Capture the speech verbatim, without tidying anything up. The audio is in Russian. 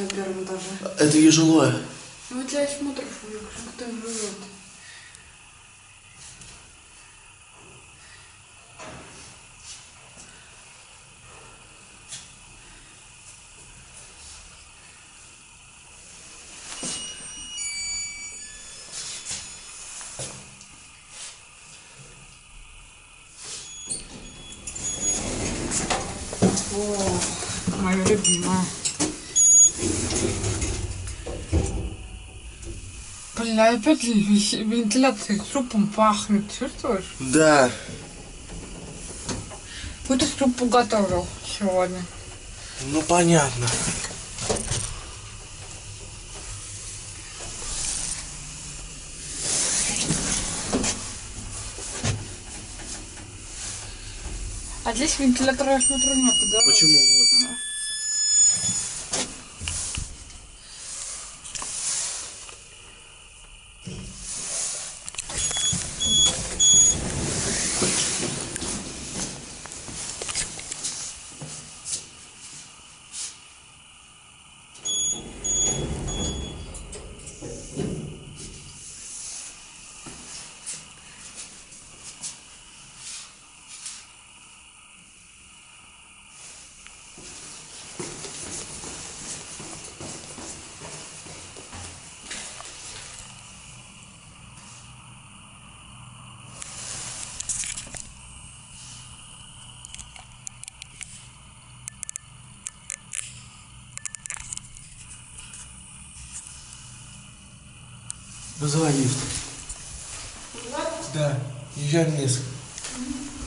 на первом этаже. Это ее жилое. Ну, у тебя смотришь, кто живет. О, моя любимая. Блин, а опять вентиляцией супом пахнет, чувствуешь? Да. Какой-то суп готовил сегодня. Ну понятно. А здесь вентилятора, я смотрю, нету, да? Почему? Вот. А. Вызывай лифт. Да? Да. Езжай вниз. Угу.